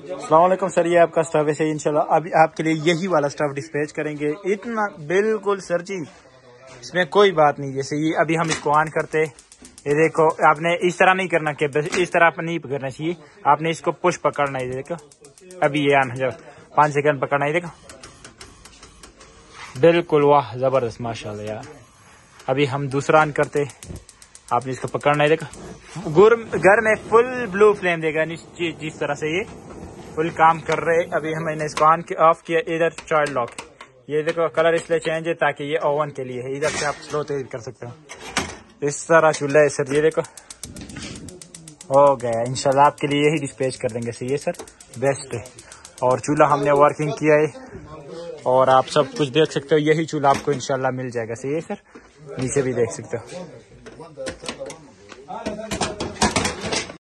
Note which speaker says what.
Speaker 1: अस्सलाम वालेकुम सर, ये आपका स्टफ है इंशाल्लाह। अभी आपके लिए यही वाला स्टफ डिस्पैच करेंगे। इतना बिल्कुल सर जी, इसमें कोई बात नहीं। जैसे ये अभी हम इसको ऑन करते, ये देखो आपने इस तरह नहीं करना कि बस इस तरह नहीं करना चाहिए, आपने इसको पुश पकड़ना है। देखो अभी ये ऑन हो जाओ, 5 सेकंड पकड़ना है। देखो बिल्कुल, वाह जबरदस्त माशाल्लाह यार। अभी हम दूसरा ऑन करते, आपने इसको पकड़ना है। देखो घर में फुल ब्लू फ्लेम देगा जिस तरह से ये फुल काम कर रहे। अभी हमने इसको ऑन ऑफ किया। इधर चाइल्ड लॉक, ये देखो कलर इसलिए चेंज है ताकि ये ओवन के लिए है। इधर से आप स्लो तेज कर सकते हो। इस तरह चूल्हा है सर, ये देखो हो गया। इंशाल्लाह आपके लिए यही डिस्पैच कर देंगे। सही है सर, बेस्ट है। और चूल्हा हमने वर्किंग किया है और आप सब कुछ देख सकते हो। यही चूल्हा आपको इंशाल्लाह मिल जाएगा। सही है सर, नीचे भी देख सकते हो।